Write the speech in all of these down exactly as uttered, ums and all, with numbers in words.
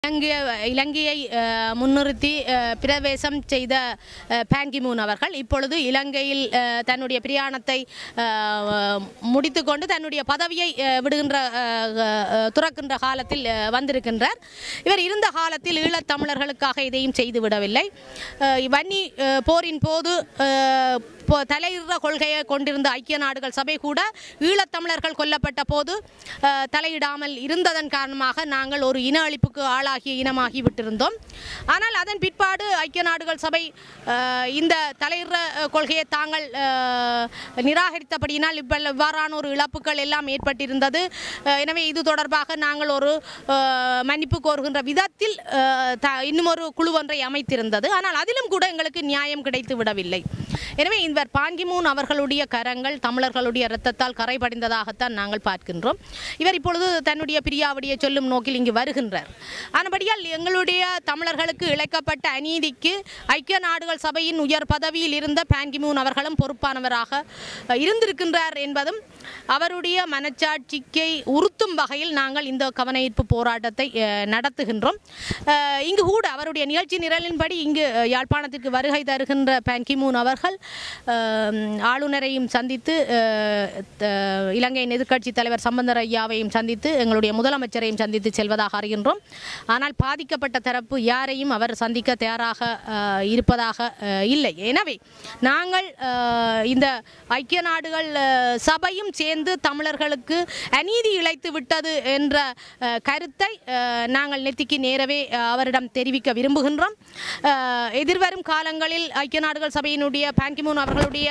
இலங்கை இலங்கையை முன்னிறுத்தி பிரவேசம் செய்த பான் கி மூன் அவர்கள் இப்பொழுது இலங்கையில் தன்னுடைய பிரயாணத்தை முடித்துக்கொண்டு தன்னுடைய பதவியை விடுகின்ற துறக்கின்ற காலத்தில் வந்திருக்கின்றார். இவர் இருந்த காலத்தில் ஈழத்தமிழர்களுக்காக இதையும் செய்துவிடவில்லை. வன்னி போரின் போது தலையிடுற கொள்கையை கொண்டிருந்த ஐக்கிய நாடுகள் சபை கூட ஈழத்தமிழர்கள் கொல்லப்பட்ட போது தலையிடாமல் இருந்ததன் காரணமாக நாங்கள் ஒரு இன அழிப்புக்கு ஆளாகிய இனமாகி விட்டிருந்தோம். ஆனால் அதன் பிற்பாடு ஐக்கிய நாடுகள் சபை இந்த தலையிடுற கொள்கையை தாங்கள் நிராகரித்தபடியினால் இப்போ இவ்வாறான ஒரு இழப்புகள் எல்லாம் ஏற்பட்டிருந்தது. எனவே இது தொடர்பாக நாங்கள் ஒரு மன்னிப்பு கோருகின்ற விதத்தில் இன்னும் ஒரு குழு ஒன்றை அமைத்திருந்தது. ஆனால் அதிலும் கூட எங்களுக்கு நியாயம் கிடைத்து விடவில்லை. எனவே இந்த பான் கி மூன் அவர்களுடைய கரங்கள் தமிழர்களுடைய இரத்தத்தால் கரை படிந்ததாகத்தான் நாங்கள் பார்க்கின்றோம். இவர் இப்பொழுது தன்னுடைய பிரியாவடியை சொல்லும் நோக்கில் இங்கு வருகின்றார். ஆனபடியால் எங்களுடைய தமிழர்களுக்கு இழைக்கப்பட்ட அநீதிக்கு ஐக்கிய நாடுகள் சபையின் உயர் பதவியில் இருந்த பான் கி மூன் அவர்களும் பொறுப்பானவராக இருந்திருக்கின்றார் என்பதும் அவருடைய மனச்சாட்சிக்கை உறுத்தும் வகையில் நாங்கள் இந்த கவனஈர்ப்பு போராட்டத்தை நடத்துகின்றோம். இங்கு கூட அவருடைய நிகழ்ச்சி நிரலின்படி இங்கு யாழ்ப்பாணத்திற்கு வருகை தருகின்ற பான் கி மூன் அவர்கள் ஆளுநரையும் சந்தித்து இலங்கையின் எதிர்க்கட்சி தலைவர் சம்பந்தர் ஐயாவையும் சந்தித்து எங்களுடைய முதலமைச்சரையும் சந்தித்து செல்வதாக அறிகின்றோம். ஆனால் பாதிக்கப்பட்ட தரப்பு யாரையும் அவர் சந்திக்க தயாராக இருப்பதாக இல்லை. எனவே நாங்கள் இந்த ஐக்கிய நாடுகள் சபையும் சேர்ந்து தமிழர்களுக்கு அநீதி இழைத்து விட்டது என்ற கருத்தை நாங்கள் நெத்திக்கு நேரவே அவரிடம் தெரிவிக்க விரும்புகின்றோம். எதிர்வரும் காலங்களில் ஐக்கிய நாடுகள் சபையினுடைய பான் கி மூன் அவர்களுடைய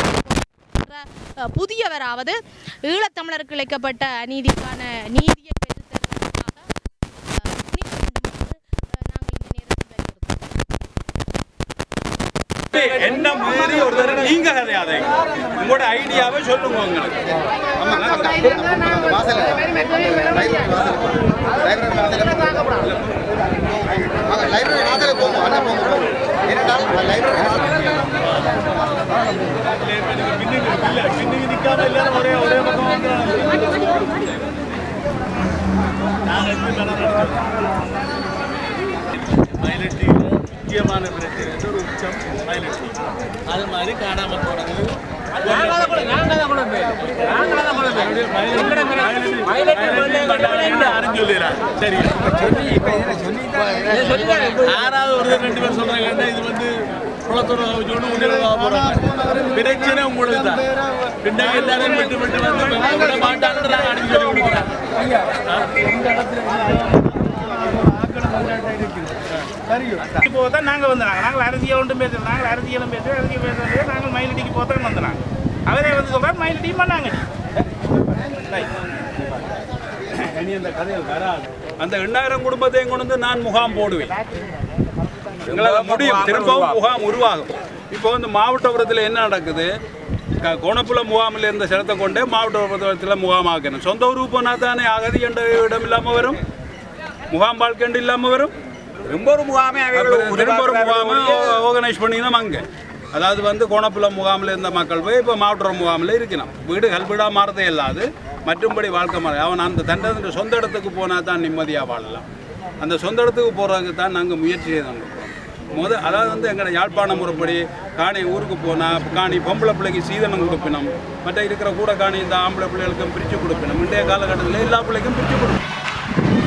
புதியவராவது ஈழத்தமிழருக்கு இழைக்கப்பட்ட அநீதிக்கான நீதியை என்ன மீறி ஒரு தடவை நீங்க கதையாதே உங்களோட ஐடியாவை சொல்லுங்க. ஒரே ஒரே முக்கியமான பிரச்சனை ஒரு உச்சம் மைலட்டி அது மாதிரி காணாமல் போனது சரி. ஆறாவது ஒரு ரெண்டு பேர் சொல்றாங்க இது வந்து குளத்தூர் போறாங்க. பிரச்சனை உங்களுக்கு தான் பின்னாடி எல்லாரும் விட்டு விட்டு வந்து மாட்டான்னு நாங்கள் அடிச்சு சொல்லி கொடுக்குறோம். இப்போ தான் நாங்கள் வந்தாங்க. நாங்கள் அரசியல் ஒன்றும் பேசுகிறோம். நாங்கள் அரசியலும் பேசுகிறோம். அரசியல் பேசுகிறது நாங்கள் மயிலடிக்கு போத்தான் வந்தாங்க. அவரே வந்து சொல்கிறார் மயிலடியும் பண்ணாங்க. அந்த கதையில் வராது. அந்த எண்ணாயிரம் குடும்பத்தையும் கொண்டு வந்து நான் முகாம் போடுவேன். எங்களால் முடியும். திரும்பவும் முகாம் உருவாகும். இப்போ வந்து மாவட்டபுரத்தில் என்ன நடக்குது? கோணப்புல முகாமில் இருந்த சிலத்தை கொண்டே மாவட்டபுரத்தில் முகாமாக்கணும். சொந்த ஊருக்கு போனால் தானே அகதி என்ற இடம் இல்லாமல் வரும், முகாம் வாழ்க்கை இல்லாமல் வரும். ரொம்ப ஒரு முகாமே திரும்ப ஒரு முகாமை ஆர்கனைஸ் பண்ணிக்கணும். அங்கே அதாவது வந்து கோணப்புல முகாமில் இருந்த மக்கள் போய் இப்போ மாவட்ட முகாமில் இருக்கணும். வீடு கல்வீடாக மாறதே இல்லாது மற்றும்படி வாழ்க்கை மாற அவன் அந்த தண்டை சொந்த இடத்துக்கு போனால் தான் நிம்மதியாக வாழலாம். அந்த சொந்த இடத்துக்கு போகிறதுக்கு தான் நாங்கள் முயற்சி செய்து முதல் அதாவது வந்து எங்களை யாழ்ப்பாண முறைப்படி காணி ஊருக்கு போனால் காணி பொம்பளை பிள்ளைக்கு சீதனம் கொடுப்பினோம். மற்ற இருக்கிற கூட காணி இந்த ஆம்பளை பிள்ளைகளுக்கும் பிரித்து கொடுப்பினோம். இன்றைய காலகட்டத்தில் எல்லா பிள்ளைக்கும் பிரித்து கொடுக்கணும்.